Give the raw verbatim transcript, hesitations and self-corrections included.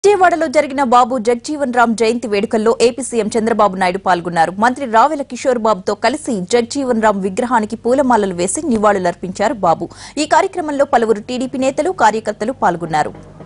విజయవాడలో జరిగిన బాబు జగ్జీవన్ రామ్ జయంతి వేడుకల్లో ఏపీ సీఎం చంద్రబాబు నాయుడు పాల్గొన్నారు. మంత్రి రావెల కిషోర్ బాబుతో కలిసి జగ్జీవన్ రామ్ విగ్రహానికి పూలమాలలు వేసి నివాళులర్పించారు బాబు. ఈ కార్యక్రమంలో పలువురు టీడీపీ నేతలు, కార్యకర్తలు పాల్గొన్నారు.